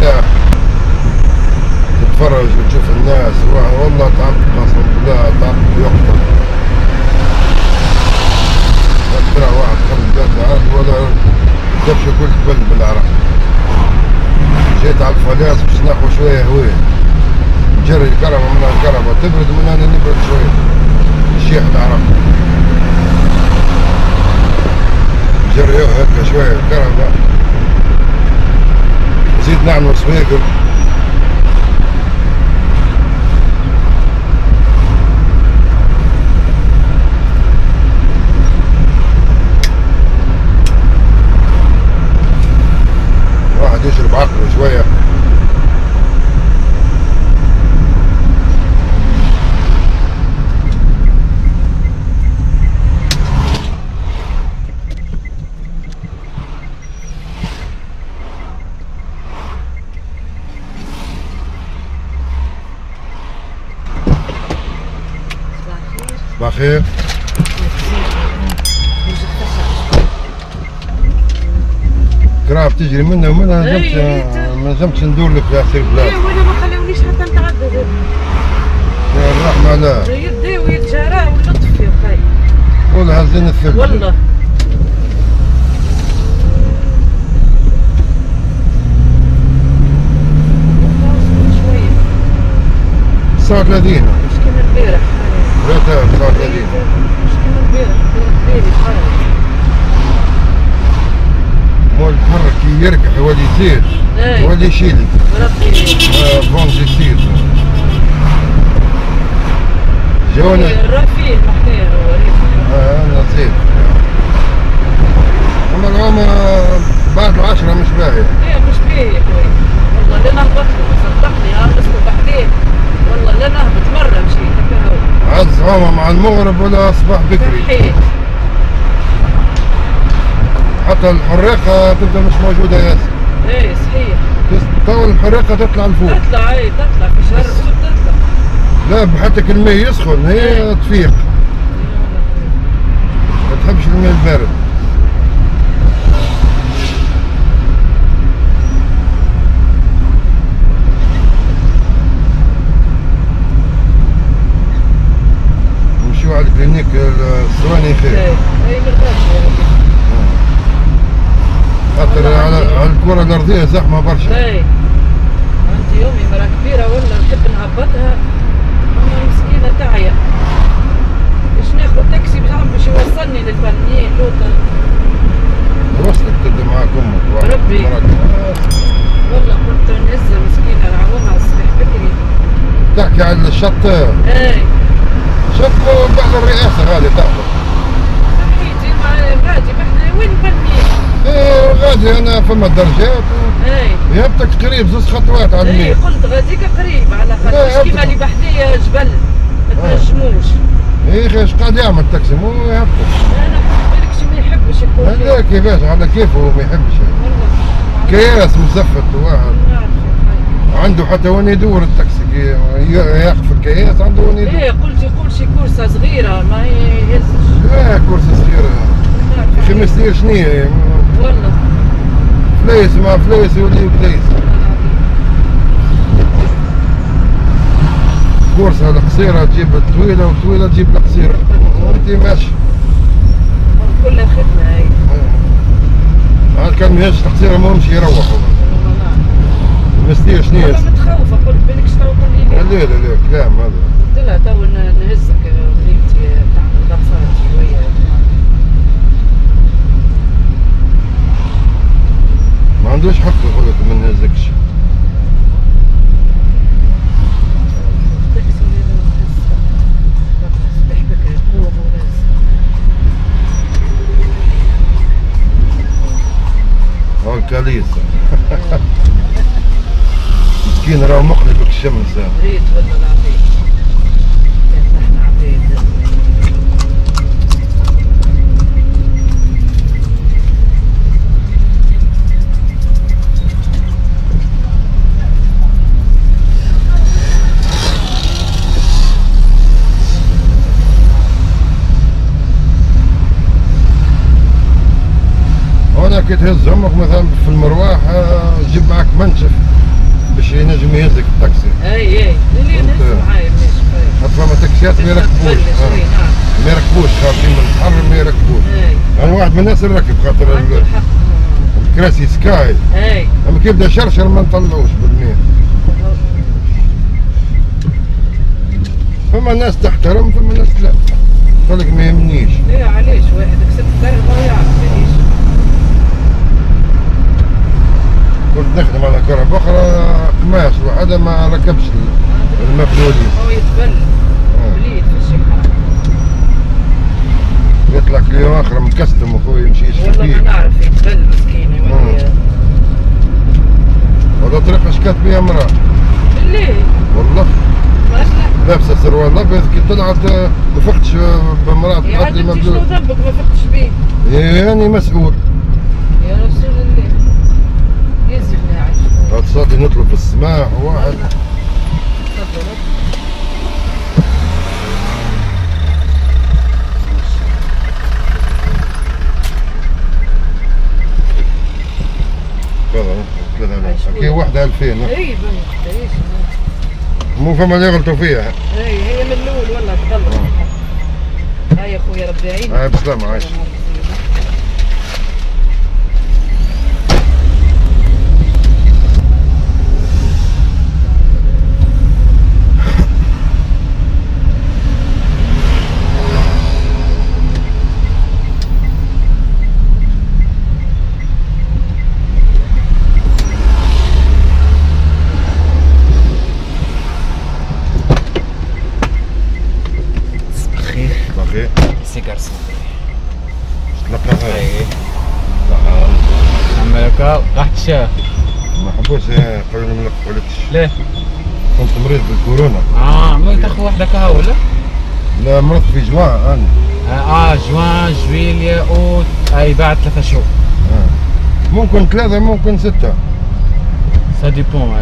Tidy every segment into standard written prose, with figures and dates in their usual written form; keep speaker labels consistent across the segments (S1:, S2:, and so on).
S1: ترتاح تتفرج وتشوف الناس. والله تعبت قسما بالله، تعبت وقتك. ترى واحد خرج بيت العرب ولا كبش كل قبل بالعرق. جيت على الفلاس باش ناخذ شويه هواء، نجري الكرهبة من الكرهبة تبرد من هنا نبرد شويه، الشيح العرق نجريوه هكا شويه الكرهبة، نزيد نعمل سويقر. واحد يشرب عقله شويه. بخير. كراب تجري منها ومنها ما نجمتش ندور لك يا سير بلاد.
S2: ايه وانا ما خلونيش حتى نتعدى.
S1: يا الرحمة لا.
S2: يدي ويتجرى واللطف يا خاي.
S1: قول هزين الثقل.
S2: والله.
S1: الساعة 30.
S2: مش كيما البارح.
S1: ثلاثة الساعة 30.
S2: مش كيما البارح، بالي خرج.
S1: مول يتحرك يركح يولي يزيد يولي يشيلك.
S2: بربي.
S1: بونج يصير. جونا.
S2: الرفيق محتار هو
S1: انا زيد. اما اليوم بعد العشرة مش باهي.
S2: ايه مش باهي يا خويا. والله لا نهبط له صدقني اسكت عليه. والله لا نهبط مرة مشيت هكا هو.
S1: عز هما مع المغرب ولا اصبح بكري.
S2: صحيح.
S1: حتى الحريقة تبدا مش موجودة ياسر.
S2: ايه صحيح.
S1: تو الحريقة تطلع لفوق.
S2: تطلع ايه تطلع في شهر الصوت تطلع.
S1: لا بحتى الماء يسخن هي تفيق. ما تحبش الماء البارد. نمشيو على الكلينيك الصواني خير.
S2: اي بالغالب.
S1: خاطر على الكرة الأرضية زحمة برشا.
S2: اي عندي يومي مرا كبيرة ولا نحب نهبطها، أما مسكينة تعيا. باش ناخذ تاكسي باش يوصلني للفنيين لوطا.
S1: وصلت تبدا معاك أمك.
S2: ربي. والله كنت نهزها مسكينة نعومها الصباح بكري.
S1: تحكي على الشط.
S2: اي
S1: شط بعد الرئاسة غادي تهبط.
S2: حيتي غادي احنا وين فنيين؟
S1: ايه غادي انا فما درجات.
S2: اي
S1: يهبطك قريب 2 خطوات على المية.
S2: اي قلت غاديك قريب على خاطر مش كيما اللي بحذايا جبل ما تنجموش.
S1: ايه خي اش قاعد يعمل تاكسي مو يهبطك.
S2: انا بالك شي ما يحبش يكون.
S1: هذا كيفاش على كيفه ما يحبش. كياس مزفت واحد. عنده حتى وين يدور التاكسي يقف الكياس عنده وين يدور.
S2: ايه قلت يقول شي كورسة صغيرة ما يهزش.
S1: لا كرسي صغيرة. يا اخي ما يصير شنيا.
S2: والله.
S1: فليس مع فليس يولي فليس. كورسة القصيرة تجيب الطويلة والطويلة تجيب القصيرة. وانت ماشي.
S2: كلها خدمة هاي.
S1: عاد كان ما يهزش القصيرة ما همش يروحوا. ما يصير شنيا.
S2: انا متخوفة قلت بالك شتوقع لي.
S1: لا لا لا كلام هذا.
S2: قلت لها تو نهزك وليدتي تعمل ضغطات شوية.
S1: ما عندوش حق يقول لك ما نهزكش.
S2: التاكسي لازم نهز. الصباح بكري قوم ونهز.
S1: هو الكاليسة. مسكين راه مقلب الشمس.
S2: ريت والله العظيم. كانت احنا عبيد.
S1: هنا كي تهز امك مثلا في المروح تجيب معك منشف يهزك التاكسي.
S2: اي اللي نهز معايا ماشي.
S1: فما تاكسيات ما يركبوش.
S2: نعم.
S1: ما يركبوش خارجين من الحر ما يركبوش. انا واحد من الناس اللي ركب خاطر الكراسي سكاي. اما كي يبدا شرشر ما نطلعوش بالمية. فما ناس تحترم فما ناس لا. تقول لك ما يهمنيش.
S2: لا علاش واحد كسب كهرباء ويعرف مانيش.
S1: كنت نخدم على كهرباء اخرى قماش وهذا ما ركبش المفلولين.
S2: هو يتبل بليد في الشحن.
S1: يطلع كل يوم اخر متكستم اخويا يمشي يشري
S2: والله ما
S1: فيه.
S2: نعرف يتبل مسكين يولي.
S1: هذا طريقة شكات بها امرأة.
S2: بالله؟
S1: والله. لابسة سروال ابيض كي طلعت ما فقتش بامرأة تعدي
S2: مبلول. شنو ذنبك ما فقتش بيه؟
S1: يعني مسؤول.
S2: يا رسول الله. يزلنا عايش.
S1: هاد صادي نطلب في السماح واحد.
S2: تفضل.
S1: تفضل. كي واحدة 2000.
S2: اي بنت
S1: مو فما اللي يغلطوا فيها.
S2: هي من الاول والله تغلط. هاي يا خويا ربي يعينك.
S1: هاي بسلامة عايش.
S3: سي جارسون
S1: تلقاها.
S3: اي عملك راحت الشاه
S1: ما حبوش قالوا لي ما نقولكش.
S3: ليه؟
S1: كنت مريض بالكورونا.
S3: ما تاخذ وحده كهو ولا؟
S1: لا مرضت في جوان انا.
S3: جوان جويليا اوت اي بعد 3 شهور.
S1: ممكن 3 ممكن 6.
S3: سا ديبون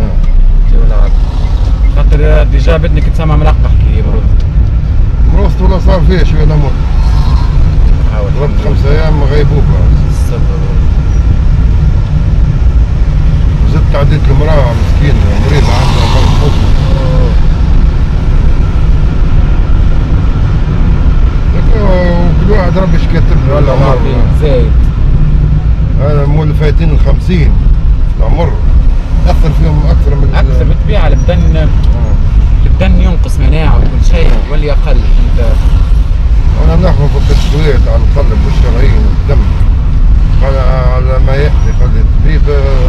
S3: خاطر ديجا بدني كنت سامع ملقح كي
S1: مرضت ولا صار فيها شويه نموت. ضربت 5 ايام غيبوبه. زدت عديت المراه مسكينه مريضه عندها مرض مزمن. وكل واحد ربي كاتب له.
S3: والله العظيم زايد.
S1: انا مول فايتين ال 50 في العمر اثر فيهم اكثر من
S3: بالطبيعه البدن ينقص مناعه وكل شيء واللي اقل. انت
S1: انا ناخذ في التسويق على القلب والشرايين والدم. قال على ما يحكي قال لي الطبيب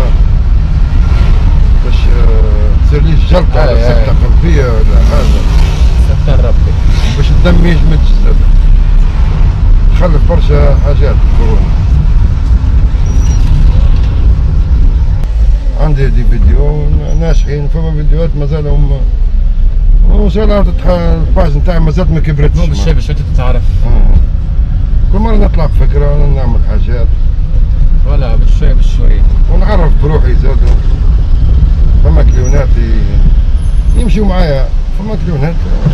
S1: باش تصير لي جلطه ولا سكته قلبيه ولا حاجه.
S3: ستر ربي.
S1: باش الدم ما يجمدش زاد. تخلف برشا حاجات الكورونا. عندي دي فيديو ناجحين فما فيديوهات مازالهم وان شاء الله الباج نتاعي مازالت ما كبرتش.
S3: مو بالشيء باش انت تعرف.
S1: كل مرة نطلع بفكرة نعمل حاجات.
S3: ولا بالشوي
S1: ونعرف بروحي زاد. فما كليونات يمشيو معايا فما كليونات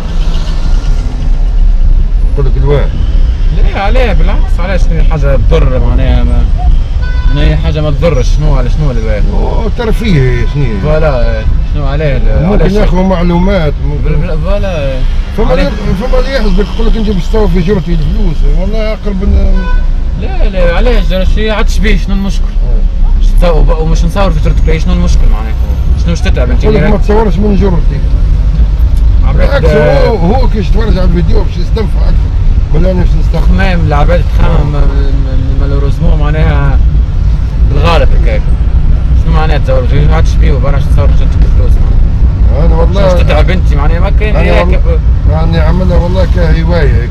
S1: نقول لك الواحد.
S3: لا عليه بالعكس علاش حاجة تضر معناها هي حاجة ما تضرش. شنو اللي
S1: ترفيه شنو
S3: فوالا شنو عليه
S1: ممكن ياخذوا معلومات
S3: فوالا
S1: فما اللي يحسبك يقول لك انت باش تسوي في جرتي الفلوس والله اقرب
S3: لا علاش جرى عاد شبيه شنو المشكل؟ ومش نصور في جرتك شنو المشكل معناها؟ شنو باش تتعب انت؟
S1: يقول لك ما تصورش من جرتي. بالعكس هو كي يتفرج على الفيديو باش يستنفع اكثر ولا انا باش نستخدم.
S3: خمام العباد تخمم مالوريزمون معناها بالغالب هكاك. شنو معناها تزور عاد شبيه وبرا تصور جرتك الفلوس
S1: انا والله
S3: باش تتعب انت معناها ما كاين هيك.
S1: راني عاملها والله كهوايه هيك.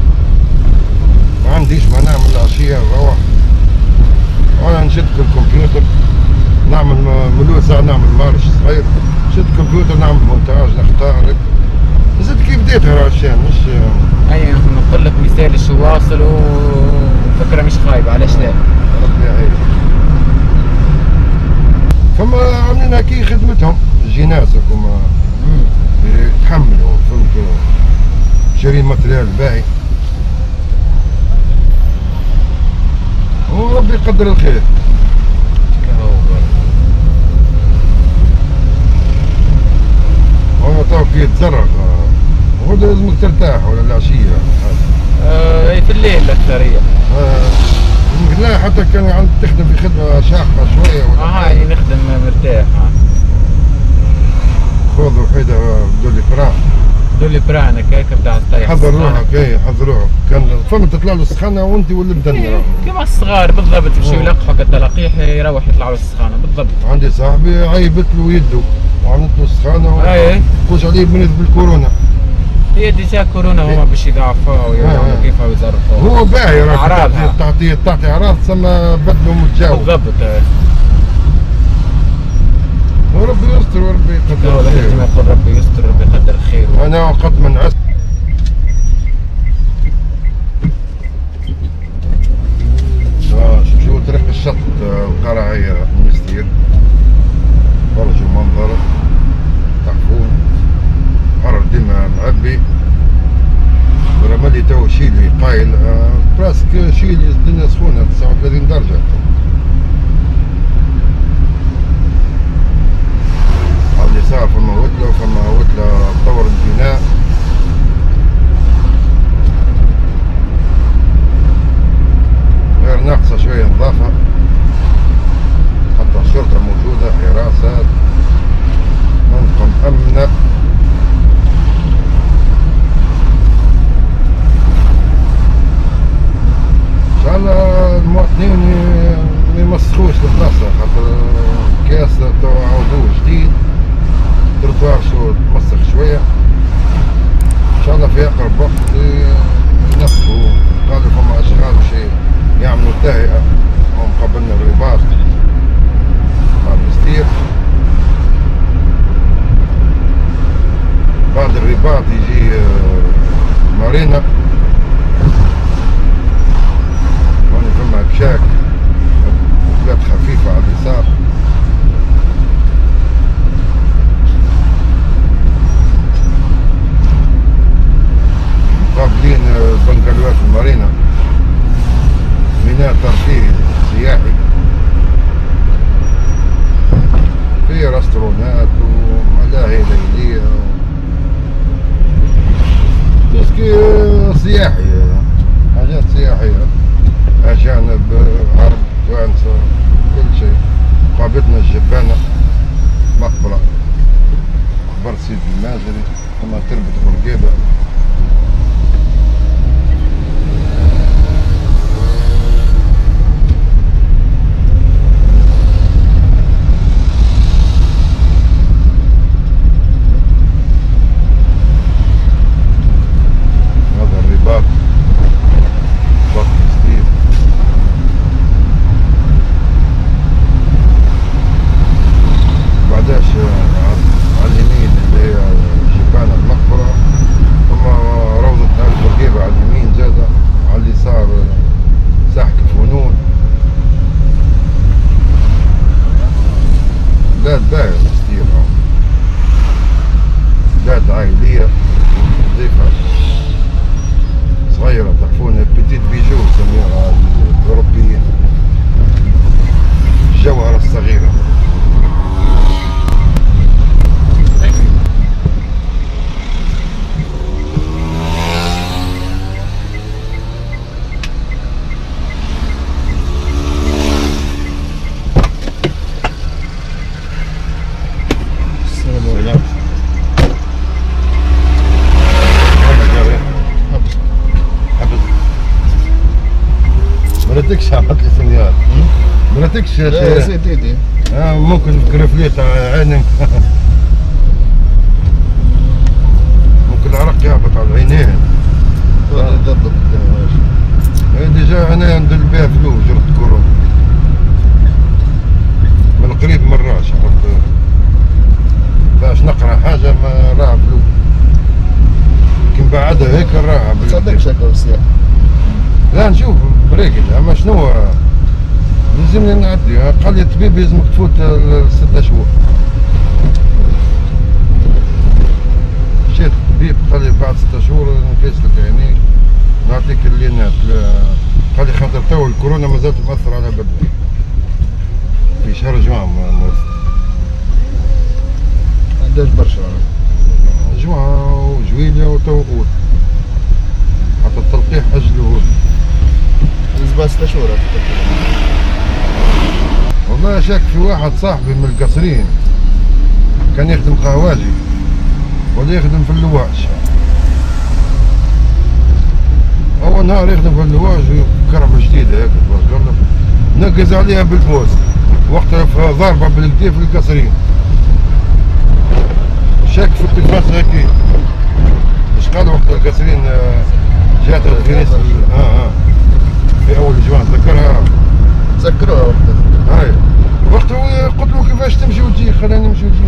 S1: ما عنديش ما نعمل عشيه نروح وانا نشد الكمبيوتر نعمل ملوء ساعه نعمل مارش صغير نشد الكمبيوتر نعمل مونتاج نختار هيك. زدت كيف بديتها عشان مش
S3: اي نقول لك مثال شو واصل وفكره مش خايبه علاش لا.
S1: ربي يعينك. فما عاملين هكي خدمتهم الجناس هكوما يتحملوا فهمتوا شارين ماتريال باهي وربي يقدر الخير. تفرغ. غدا لازمك ترتاح ولا العشية.
S3: في الليل الأكثرية.
S1: لا حتى كان عندك تخدم في خدمة شاقة شوية ولا
S3: هاي نخدم مرتاح.
S1: خذ وحيدة دولي بران.
S3: دولي بران هكاك بتاع الطيح.
S1: حضر روحك حضر روحك. كان فما تطلع له السخانة وانت ولا بدني.
S3: كما الصغار بالضبط يمشيو يلقحوا كالتلقيح يروح يطلعوا السخانة بالضبط.
S1: عندي صاحبي عيبت له يده وعملت له السخانة وقوش عليه بنت بالكورونا.
S3: هي ديجا كورونا هما باش يضعفوها ويعملوا كيفها ويزرفوها.
S1: هو باهي راك
S3: أعراضها
S1: تعطي أعراض ثم بدلوا متجاوب.
S3: بالضبط.
S1: وربي يستر وربي يقدر الخير.
S3: لازم يقول ربي يستر وربي يقدر الخير.
S1: أنا قد من عسل. شو طريق الشط القرعية المستير. فرجوا منظر تعرفون حر ديما معبي. رمالي تو شيلي قايل براسك شيلي الدنيا سخونة 39 درجة. على اليسار فما وتلة وفما وتلة طور البناء. غير ناقصة شوية نظافة. حتى الشرطة موجودة حراسات. منطقة مأمنة. إن شاء الله المواطنين ما يمسخوش البلاصة خاطر كاس تو عوضوه جديد. تروتوار شو تمسخ شوية. إن شاء الله في أقرب وقت ينظفوا. قالوا فما أشغال شيء يعملوا تهيئة. هم قبلنا الرباط مع المستير. بعد الرباط يجي مارينا. هون فما كشاك وبلاد خفيفة على اليسار. مقابلين بنقلوات المارينا. ميناء ترفيهي سياحي في رستورانات وملاهي ليلية تسكي سياحي. حاجات سياحية أجانب عرب توانسة كل شيء. قابلتنا الجبانة مقبرة قبر سيدي المازري ثم تربة برقيبة. على اليمين اللي هي شبانة المقبرة. ثم روضة آل برقيبة على اليمين زادة. على اليسار ساحة الفنون. بلاد باهية المستير. بلاد عائلية نظيفة صغيرة تعرفون بيتيت بيجو يسموها الأوروبيين. الجوهرة الصغيرة. مراتكش عملت لي سنيار. مراتكش يا
S4: لا يا سيدي.
S1: ممكن كرفليت عينك. ممكن العرق يهبط على العينين.
S4: ضبط
S1: ديجا انا ندير بها فلوس جرت كورونا. من قريب مراش عرفت باش نقرا حاجة ما راها فلوس. كي نبعدها هيك نراها.
S4: ما تصدقش هكا السياحة.
S1: لا نشوف بريكل اما شنو لازمني نعدي. قال لي الطبيب لازمك تفوت 6 شهور. مشيت الطبيب قال لي بعد 6 شهور نقيس لك عينيك نعطيك اللينات. قال لي خاطر تو الكورونا مازالت تأثر على بدني. في شهر جوان
S4: عندهاش برشا
S1: جوان وتوقول حتى التلقيح أجلوه.
S4: زبا 6 شهور.
S1: والله شاك في واحد صاحبي من القصرين كان يخدم قهواجي ولا يخدم في اللواج. أول نهار يخدم في اللواج كرفة جديدة هيك تبارك الله نقز عليها بالبوس وقتها ضاربة بالكدا في القصرين. شاك في التلفاز هيك اش قالوا وقت القصرين جات الفيروس في أول جوان
S4: تذكروها وقتها.
S1: هاي وقتها قلت له كيفاش تمشي وتجي خلاني نمشي وتجي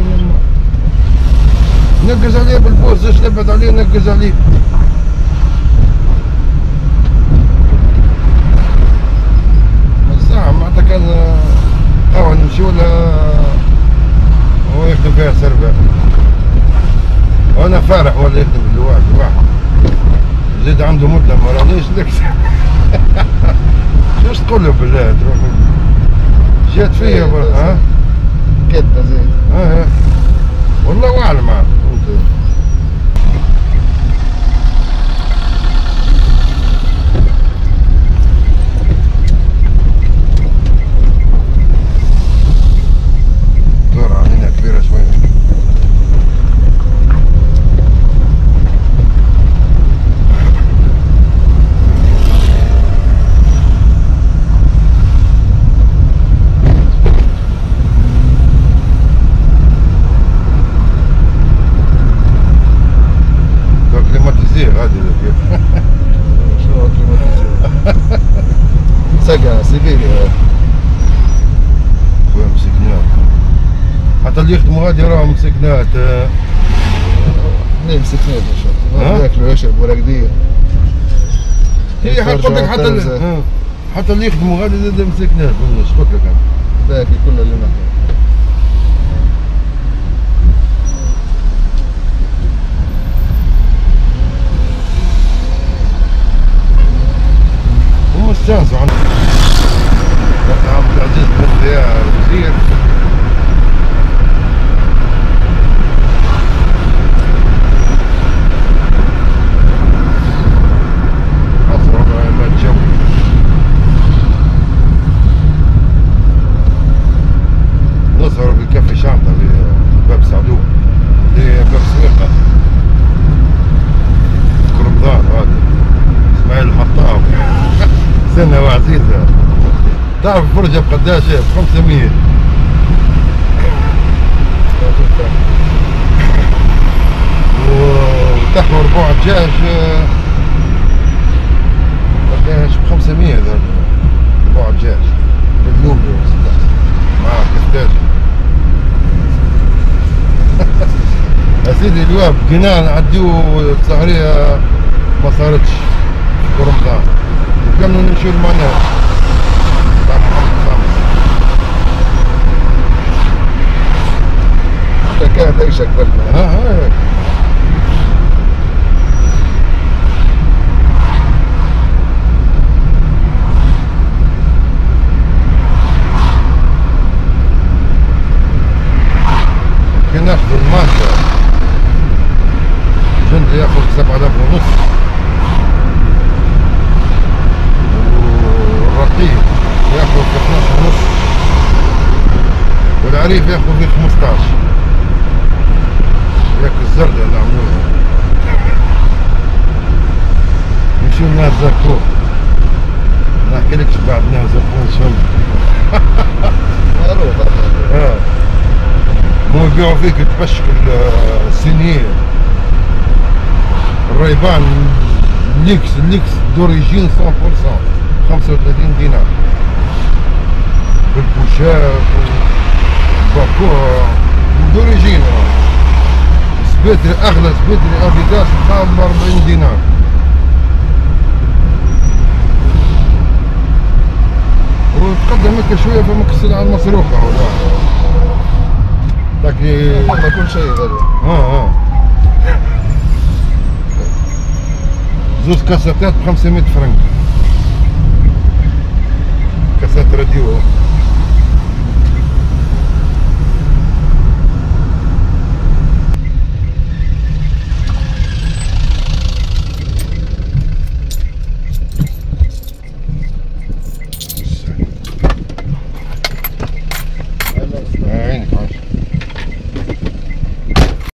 S1: نقز عليه بالبوس زاش نبعد عليه نقز عليه. الساعة معناتها كان قهوة نمشي ولا هو يخدم فيها سربة وانا فارح ولا يخدم في اللواج واحد زيد عنده مدة ما رانيش لك. شوش تقول له بالله تروح جات فيا ها
S4: كدة زين.
S1: والله اعلم عاد. الزرعة هنا كبيرة شوية.
S4: سقا سيبيريا
S1: وين مسكنات حتى اللي يخدموا غادي راهم مسكنات.
S4: اثنين مسكنات ان شاء الله ياكلوا يشربوا راقدين.
S1: هي حتى حتى اللي يخدموا غادي زاد مسكنات. اش قلت لك انا
S4: باقي كل اللي نحن
S1: استانسوا عندنا وقت عبد العزيز بن فيها وزير أسرع ما تجوي. نصهروا في كافي شانطة في باب سعدون في باب سويقة رمضان هذا اسماعيل الحطاب سنة وعزيزة. تعرف الفرجة بقداش؟ ب500 وتحوى ربوع دجاج قداش ب500 هذا ربوع دجاج باللوبي مع كفتاج. يا سيدي الواب بقينا نعديو السهرية ما صارتش في رمضان كانوا نمشيو المعنات تاع محمد خامس.
S4: حتى كانت عيشك بالنا.
S1: كي ناخذ الماشا جندي ياخذ 7,500 والرقيق ياخذ 12,5 والعريف ياخذ 15. ياك الزردة اللي عملوها نمشيو لنهر زرقون نحكي لكش بعد نهر زرقون شنو.
S4: معروف.
S1: هم يبيعوا فيك تبشك السينية الريبان الليكس دوريجين 100% 35 دينار بالبوشات والباكوع دوريجين. سبيتري اغلى سبيتري اديداس ب 40 دينار. وتقدم هكا شويه فماك السلعه المسروقه ولا تاكي
S4: ما كل شيء غالي.
S1: زوز كاساتات ب 500 فرنك كاسات راديو.